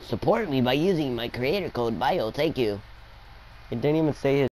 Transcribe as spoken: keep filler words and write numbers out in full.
Support me by using my creator code bio. Thank you. It didn't even say his